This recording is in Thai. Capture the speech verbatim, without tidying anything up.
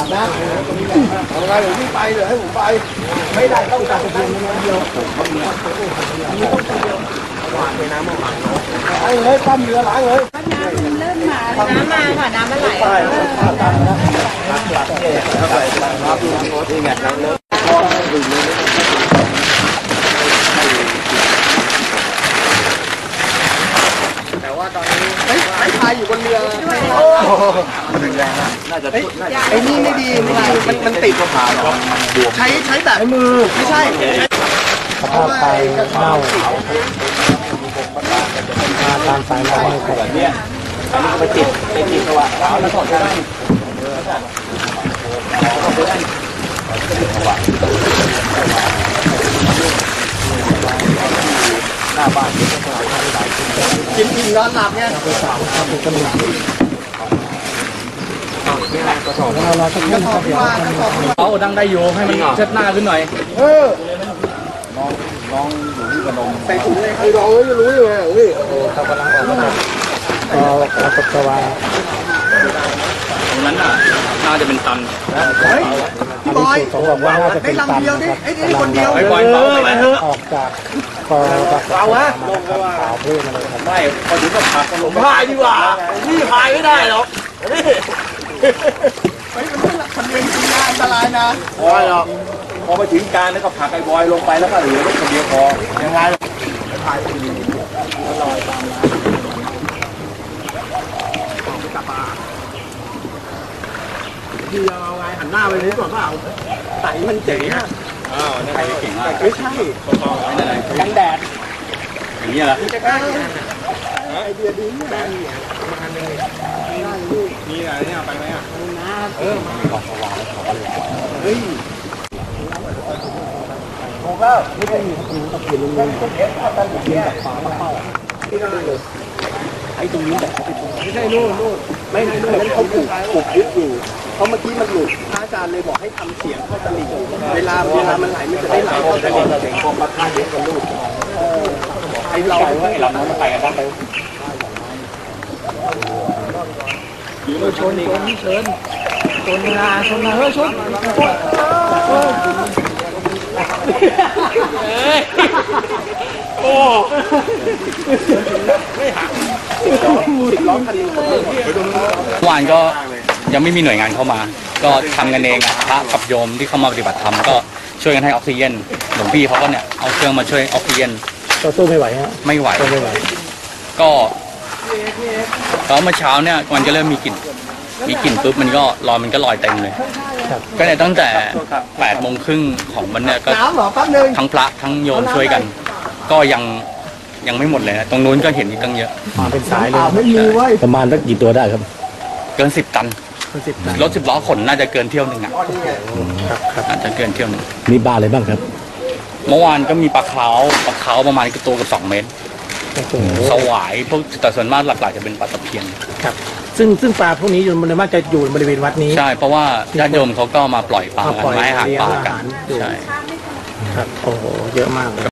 นะเอาไงหรือพี่ไปหรือให้ผมไปไม่ได้ต้องการเพียงเดียวมีต้องคนเดียววางไปน้ำมาล้างเลยปั้มเรือล้างเลยน้ำมันเริ่มมาน้ำมาค่ะน้ำมันไหลใช่ตามนะน้ำหลักเนี่ยน้ำไหลน้ำน้ำนี่ไงน้ำเลิกแต่ว่าตอนนี้ไอ้พายอยู่บนเรือโอ้ดึงแรงนะน่าจะไอ้นี่ไม่ดีไม่ดีมันมันติดก็ผ่านใช้ใช้แบบมือไม่ใช่สภาพไฟเน่าตามสายน้ำแบบนี้อันนี้ไปติดไปติดตัวแล้วถอดได้หน้าบ้านกินกินนอนหลับเนี่ยไปสาวทำเป็นกระหน่ำกระสอบเราเราจะขึ้นกระสอบเอาดังได้โยให้มันเช็ดหน้าขึ้นหน่อยเออลองลองอยู่ที่กระดมใส่ถุงเลยใครลองแล้วจะรู้ยังไงนี่โอ้เขากำลังออกมาเออเราปัสสาวะตรงนั้นน่ะน่าจะเป็นตันเฮ้ยพี่บอยได้ลำเดียวดิไอ้นี่คนเดียวไอ้บอยเบาไปเถอะออกจากคอเราฮะลงไปว่าขาวเพื่อนอะไรครับไม่พอถึงก็ผักลงพายดีกว่านี่พายไม่ได้หรอกนี่ไอ้มันคนเดียวจริงนะอันตรายนะพอหรอกพอไปถึงการแล้วก็ผักไอ้บอยลงไปแล้วก็เหลือคนเดียวพอยังไงพายดีลอยตามน้ำดีเอาไงหันหน้าไปเลยก่อนเปล่าไต่มันเจ๋งอ่ะอ้าวนี่ใครเก่งมากไม่ใช่กันแดดอย่างนี้เหรอไอเดียดีแบงค์มาเลยมีอะไรเนี่ยไปไหมอ่ะเออมาขอสว่างแล้วขอเลยเฮ้ยโอ้ก็ไม่ได้มีคนตะเกียบลงเลยต้นเอฟต้นเกียบฝาเข้าที่นั่นเลยไอ้ตรงนี้แบบไม่ใช่นู่นนู่นไม่ใช่นู่นนั่นเขาปลูกปลูกยึดอยู่เพราะเมื่อกี้มันหลุดพระอาจารย์เลยบอกให้ทำเสียงเข้าตะลิ่งเวลาเวลามันไหลมันจะได้ไหลเข้าตะลิ่งเสียงพอมาฆ่าเยอะกันลูกไอ้เราว่าไอ้เรานั้นมันไปกันได้ไปอยู่ชนอีกนี่เชิญชนนาชนนาเฮ้ยชนโอ้ไม่หักร้องคันนี้เมื่อวานก็ยังไม่มีหน่วยงานเข้ามาก็ทำกันเองอ่ะพระกับโยมที่เข้ามาปฏิบัติธรรมก็ช่วยกันให้ออกซิเจนหลวงพี่เขาก็เนี่ยเอาเครื่องมาช่วยออกซิเจนก็สู้ไม่ไหวฮะไม่ไหวไม่ไหวก็ตอนเมื่อเช้าเนี่ยมันก็เริ่มมีกลิ่นมีกลิ่นปุ๊บมันก็ลอยมันก็ลอยเต็มเลยก็เนี่ยตั้งแต่แปดโมงครึ่งของวันเนี่ยก็ทั้งพระทั้งโยมช่วยกันก็ยังยังไม่หมดเลยนะตรงนู้นก็เห็นอีกตั้งเยอะมาเป็นสายเลยประมาณสักกี่ตัวได้ครับเกินสิบตันรถสิบล้อขนน่าจะเกินเที่ยวหนึ่งอ่ะอาจจะเกินเที่ยวหนึ่งมีปลาอะไรบ้างครับเมื่อวานก็มีปลาขาวปลาขาวประมาณตัวกับสองเมตรสวายพวกแต่ส่วนมากหลักๆจะเป็นปลาตะเพียนครับซึ่งซึ่งปลาพวกนี้อยู่มันมากจะอยู่บริเวณวัดนี้ใช่เพราะว่าญาติโยมเขาก็มาปล่อยปลากันไม้หาปลากันใช่ครับโอ้โหเยอะมาก